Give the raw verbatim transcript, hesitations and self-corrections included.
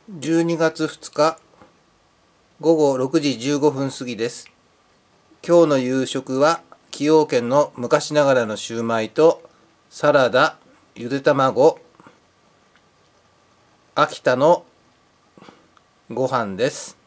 じゅうにがつふつかごごろくじじゅうごふん過ぎです。今日の夕食は崎陽軒の昔ながらのシューマイとサラダ、ゆで卵、秋田のご飯です。